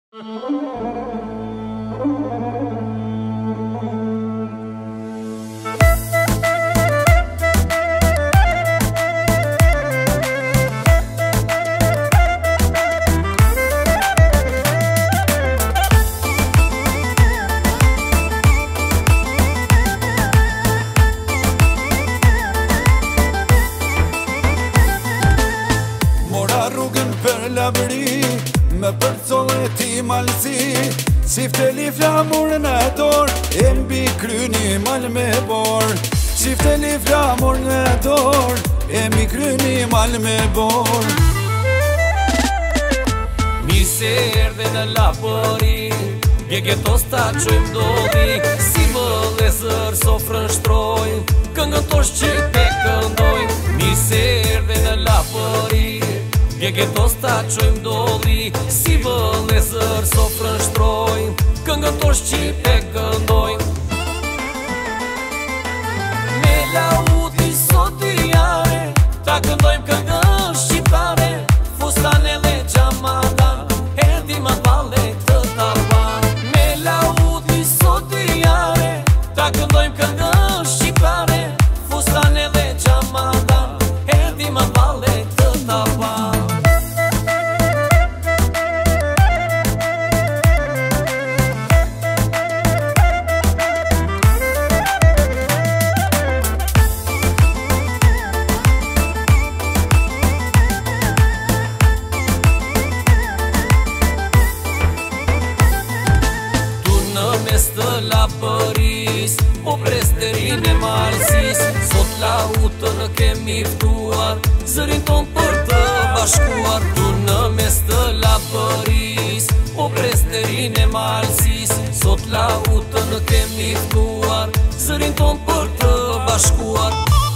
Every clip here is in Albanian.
Rrugën për labëri, me përcolle ti malësi, qifteli flamurën e dorë, e mbi kryni mal me borë. Qifteli flamurën e dorë, e mbi kryni mal me borë. Mi se erdhe në lapëri, bjege tosta qojmë dodi, si vëlle zër sofrën shtrojnë, këngën tosh që te këndojnë. Mi se erdhe në lapëri, bjege tosta qojmë dodi, si vëlle zër sofrën shtrojnë, këngën tosh që te këndojnë. Me lauti sot i jare, ta këndojmë këngën shqiptare, fustane dhe gjamada, erdi ma vale të tarban. Me lauti sot i jare, ta këndojmë këngën shqiptare, fustane dhe gjamada, erdi ma vale të tarban. Të lapëris, po presterin e malësis, sot lautën kemi ftuar, zërin ton për të bashkuar. Tu në mes të lapëris, po presterin e malësis, sot lautën kemi ftuar, zërin ton për të bashkuar.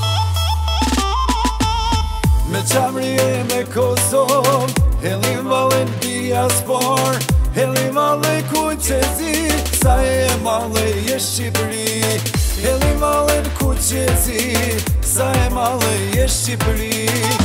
Me qamri e me Kosovë, helim valen diaspor, helim vale kuqezi, sa e male e Shqipëri. Helim valen kuqezi, sa e male e Shqipëri.